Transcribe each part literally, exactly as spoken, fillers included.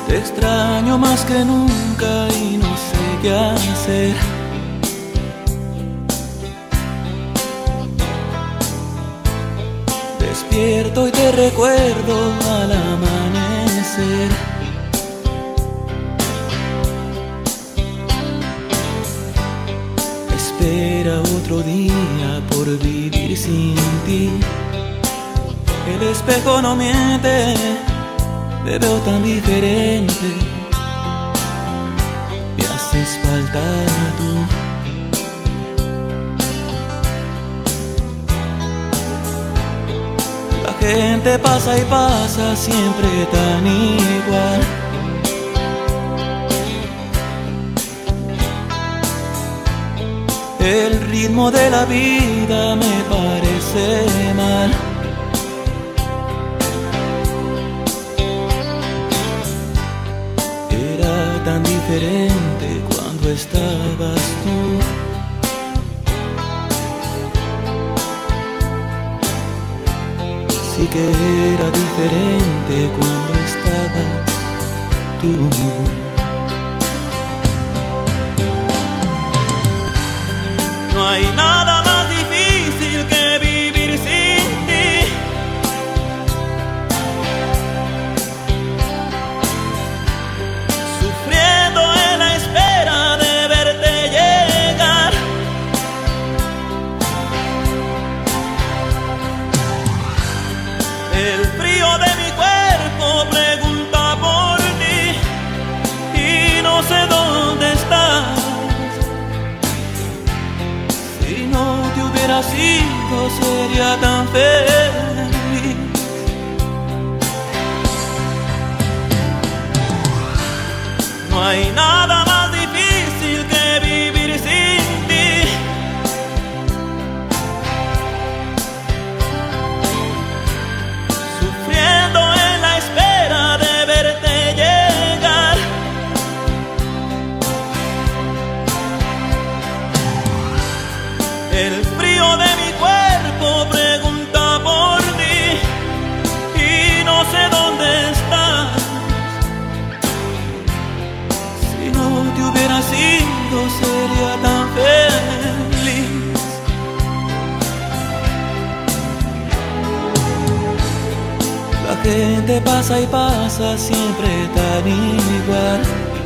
Te extraño más que nunca y no sé qué hacer. Despierto y te recuerdo al amanecer. Espera otro día por vivir sin ti. El espejo no miente, me veo tan diferente. Me haces falta tú. La gente pasa y pasa siempre tan igual. El ritmo de la vida me parece mal. Era tan diferente cuando estabas tú. Sí que era diferente cuando estabas tú. No hay nada más difícil que vivir sin ti. Sufriendo en la espera de verte llegar. El frío de mi cuerpo pregunta por ti y no sé dónde estás. Si no te hubiera sido, sería tan feliz. No hay nada más difícil que vivir sin ti. Sufriendo en la espera de verte llegar. El frío de mi cuerpo pregunta por ti y no sé dónde estás. Si no te hubiera sido, sería tan feliz. La gente pasa y pasa siempre tan igual.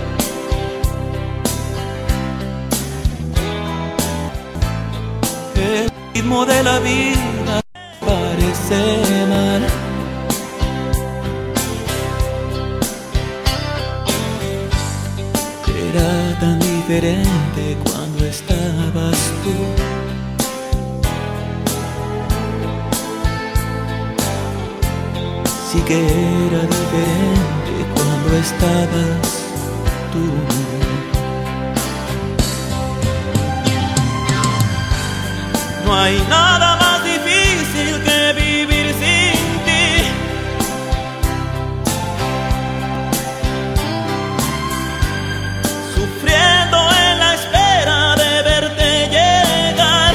El ritmo de la vida parece mal. Era tan diferente cuando estabas tú. Sí que era diferente cuando estabas tú. No hay nada más difícil que vivir sin ti. Sufriendo en la espera de verte llegar.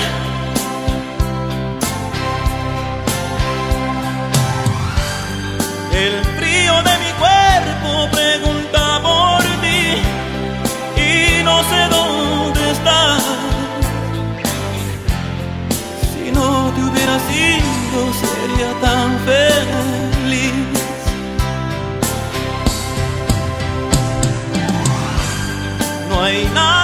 El frío de mi cuerpo pregunta por ti y no sé dónde estás. Si no te hubiera sido, sería tan feliz. No hay nada